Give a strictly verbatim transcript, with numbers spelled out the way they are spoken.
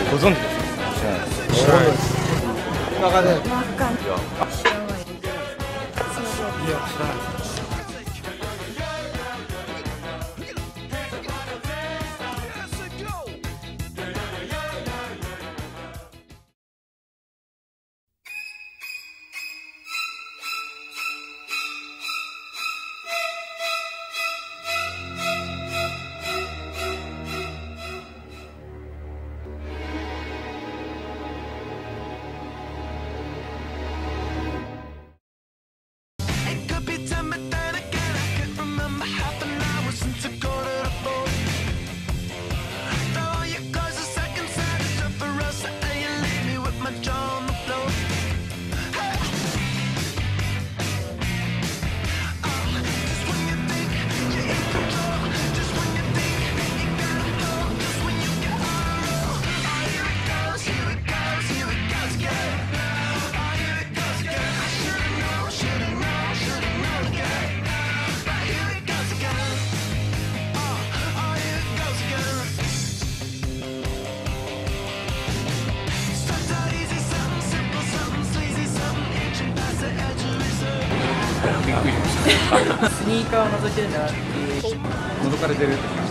ご存知ですか？知らないです。わかんない。いや、知らない。いや、知らない。びっくりしました。スニーカーを覗いてるんだなっていう。覗かれてるって感じ。